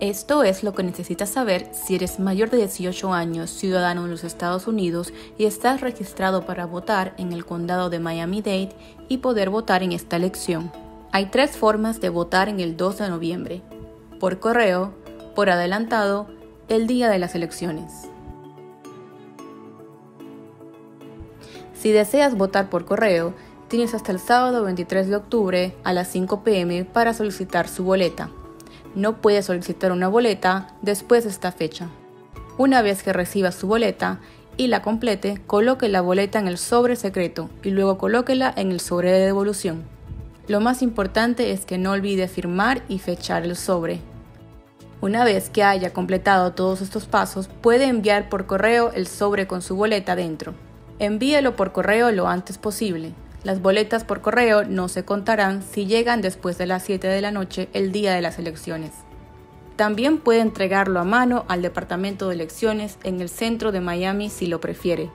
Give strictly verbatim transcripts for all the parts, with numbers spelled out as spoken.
Esto es lo que necesitas saber si eres mayor de dieciocho años, ciudadano de los Estados Unidos y estás registrado para votar en el condado de Miami-Dade y poder votar en esta elección. Hay tres formas de votar en el dos de noviembre: por correo, por adelantado, el día de las elecciones. Si deseas votar por correo, tienes hasta el sábado veintitrés de octubre a las cinco pe eme para solicitar su boleta. No puedes solicitar una boleta después de esta fecha. Una vez que reciba su boleta y la complete, coloque la boleta en el sobre secreto y luego colóquela en el sobre de devolución. Lo más importante es que no olvide firmar y fechar el sobre. Una vez que haya completado todos estos pasos, puede enviar por correo el sobre con su boleta dentro. Envíelo por correo lo antes posible. Las boletas por correo no se contarán si llegan después de las siete de la noche el día de las elecciones. También puede entregarlo a mano al departamento de elecciones en el centro de Miami si lo prefiere.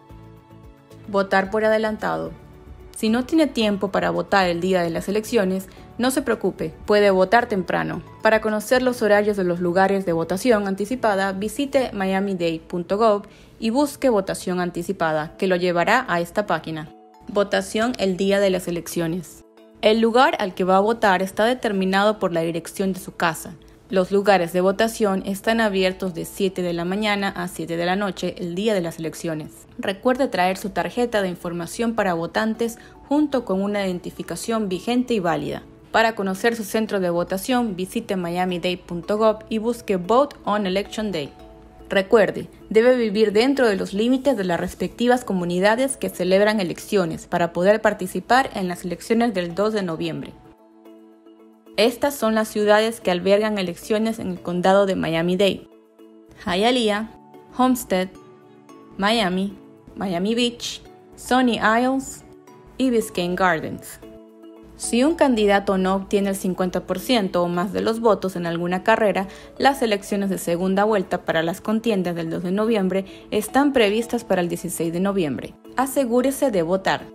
Votar por adelantado. Si no tiene tiempo para votar el día de las elecciones, no se preocupe, puede votar temprano. Para conocer los horarios de los lugares de votación anticipada, visite miami dade punto gov y busque votación anticipada, que lo llevará a esta página. Votación el día de las elecciones. El lugar al que va a votar está determinado por la dirección de su casa. Los lugares de votación están abiertos de siete de la mañana a siete de la noche el día de las elecciones. Recuerde traer su tarjeta de información para votantes junto con una identificación vigente y válida. Para conocer su centro de votación, visite miami dade punto gov y busque Vote on Election Day. Recuerde, debe vivir dentro de los límites de las respectivas comunidades que celebran elecciones para poder participar en las elecciones del dos de noviembre. Estas son las ciudades que albergan elecciones en el condado de Miami-Dade: Hialeah, Homestead, Miami, Miami Beach, Sunny Isles y Biscayne Gardens. Si un candidato no obtiene el cincuenta por ciento o más de los votos en alguna carrera, las elecciones de segunda vuelta para las contiendas del dos de noviembre están previstas para el dieciséis de noviembre. Asegúrese de votar.